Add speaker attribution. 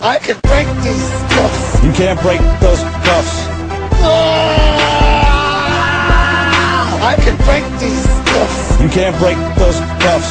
Speaker 1: I can break these cuffs.
Speaker 2: You can't break those cuffs.
Speaker 1: I can break these cuffs.
Speaker 2: You can't break those cuffs.